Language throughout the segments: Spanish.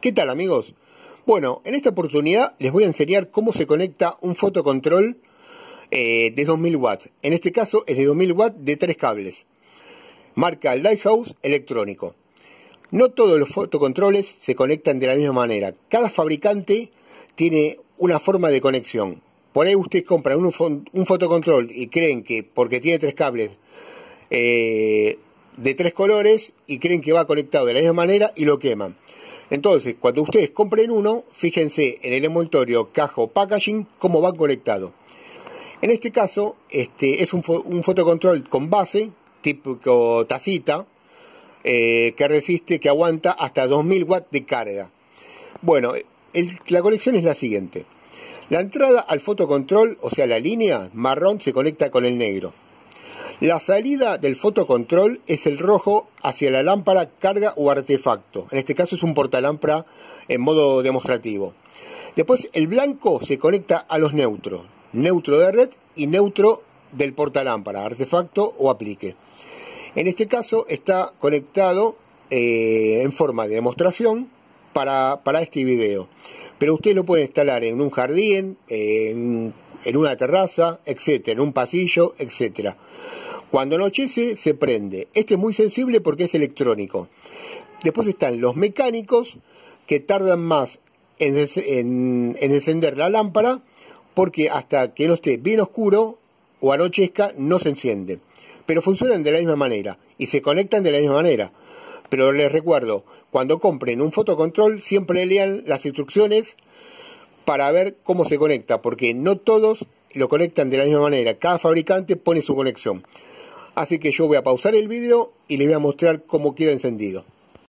¿Qué tal, amigos? Bueno, en esta oportunidad les voy a enseñar cómo se conecta un fotocontrol de 2000 watts. En este caso es de 2000 watts de 3 cables. Marca Lighthouse electrónico. No todos los fotocontroles se conectan de la misma manera. Cada fabricante tiene una forma de conexión. Por ahí ustedes compran un fotocontrol y creen que porque tiene 3 cables de 3 colores y creen que va conectado de la misma manera y lo queman. Entonces, cuando ustedes compren uno, fíjense en el envoltorio, caja o packaging, cómo van conectados. En este caso, es un fotocontrol con base, típico tacita, que resiste, que aguanta hasta 2000 watts de carga. Bueno, la conexión es la siguiente. La entrada al fotocontrol, o sea la línea marrón, se conecta con el negro. La salida del fotocontrol es el rojo hacia la lámpara, carga o artefacto. En este caso es un portalámpara en modo demostrativo. Después el blanco se conecta a los neutros. Neutro de red y neutro del portalámpara, artefacto o aplique. En este caso está conectado en forma de demostración para este video. Pero usted lo puede instalar en un jardín, en una terraza, etcétera, en un pasillo, etcétera. Cuando anochece se prende. Este es muy sensible porque es electrónico. Después están los mecánicos que tardan más en encender la lámpara porque hasta que no esté bien oscuro o anochezca no se enciende. Pero funcionan de la misma manera y se conectan de la misma manera. Pero les recuerdo, cuando compren un fotocontrol siempre lean las instrucciones para ver cómo se conecta, porque no todos lo conectan de la misma manera. Cada fabricante pone su conexión. Así que yo voy a pausar el video y les voy a mostrar cómo queda encendido.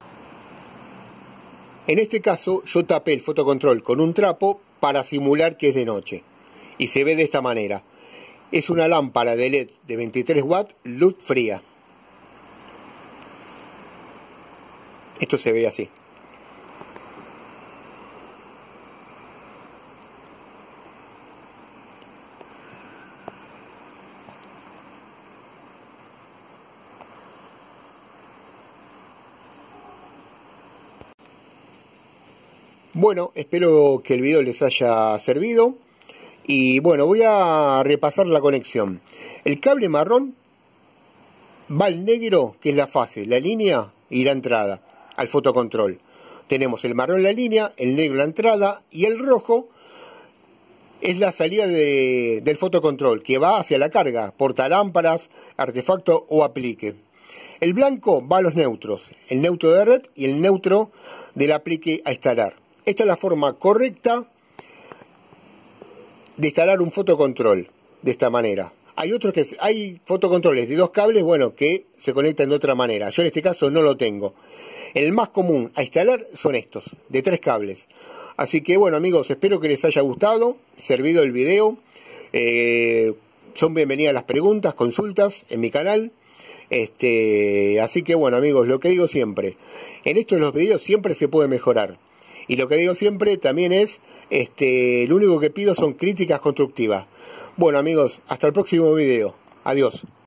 En este caso yo tapé el fotocontrol con un trapo para simular que es de noche. Y se ve de esta manera. Es una lámpara de LED de 23 watts, luz fría. Esto se ve así. Bueno, espero que el video les haya servido. Y bueno, voy a repasar la conexión. El cable marrón va al negro, que es la fase, la línea y la entrada al fotocontrol. Tenemos el marrón la línea, el negro la entrada y el rojo es la salida del fotocontrol, que va hacia la carga, portalámparas, artefacto o aplique. El blanco va a los neutros, el neutro de red y el neutro del aplique a instalar. Esta es la forma correcta de instalar un fotocontrol de esta manera. Hay fotocontroles de 2 cables, bueno, que se conectan de otra manera. Yo en este caso no lo tengo. El más común a instalar son estos, de 3 cables. Así que bueno, amigos, espero que les haya gustado, servido el video. Son bienvenidas las preguntas, consultas en mi canal. Así que bueno, amigos, lo que digo siempre, en esto de los videos siempre se puede mejorar. Y lo que digo siempre también es, lo único que pido son críticas constructivas. Bueno, amigos, hasta el próximo video. Adiós.